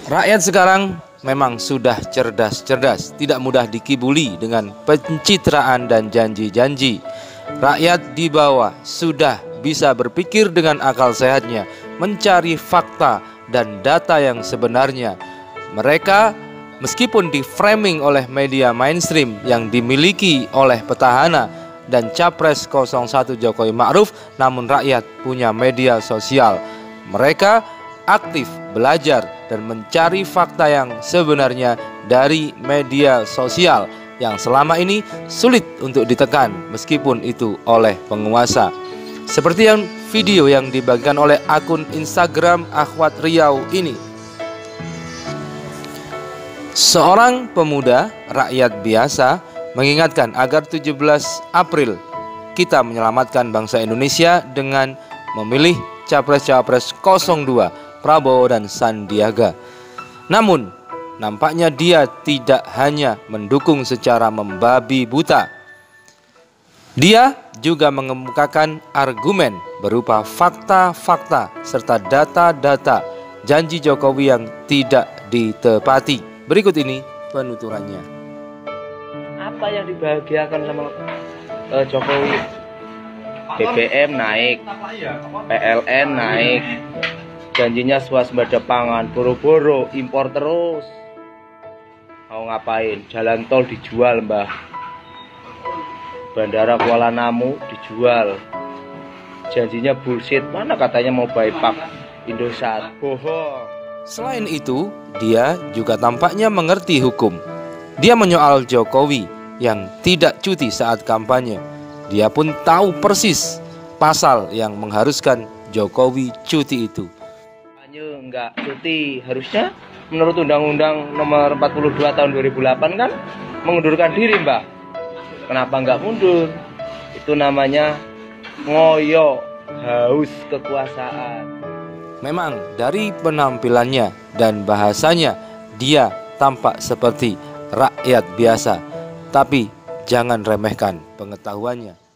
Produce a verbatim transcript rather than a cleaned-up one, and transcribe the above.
Rakyat sekarang memang sudah cerdas-cerdas, tidak mudah dikibuli dengan pencitraan dan janji-janji. Rakyat di bawah sudah bisa berpikir dengan akal sehatnya, mencari fakta dan data yang sebenarnya. Mereka meskipun di-framing oleh media mainstream yang dimiliki oleh petahana dan Capres nol satu Jokowi Ma'ruf, namun rakyat punya media sosial. Mereka aktif belajar dan mencari fakta yang sebenarnya dari media sosial yang selama ini sulit untuk ditekan meskipun itu oleh penguasa. Seperti yang video yang dibagikan oleh akun Instagram Akhwat Riau ini. Seorang pemuda rakyat biasa mengingatkan agar tujuh belas April kita menyelamatkan bangsa Indonesia dengan memilih Capres-Capres nol dua Prabowo dan Sandiaga. Namun nampaknya dia tidak hanya mendukung secara membabi buta. Dia juga mengemukakan argumen berupa fakta-fakta serta data-data janji Jokowi yang tidak ditepati. Berikut ini penuturannya. Apa yang dibahagiakan sama uh, Jokowi? B B M naik, P L N naik, janjinya swasembada pangan, boro-boro impor terus. Mau ngapain? Jalan tol dijual, Mbah. Bandara Kuala Namu dijual. Janjinya bullshit. Mana katanya mau bypass Indosat? Bohong. Selain itu, dia juga tampaknya mengerti hukum. Dia menyoal Jokowi yang tidak cuti saat kampanye. Dia pun tahu persis pasal yang mengharuskan Jokowi cuti itu. Enggak cuti, harusnya menurut Undang-Undang Nomor empat puluh dua Tahun dua ribu delapan kan mengundurkan diri, Mbak. Kenapa enggak mundur? Itu namanya ngoyo, haus kekuasaan. Memang dari penampilannya dan bahasanya dia tampak seperti rakyat biasa, tapi jangan remehkan pengetahuannya.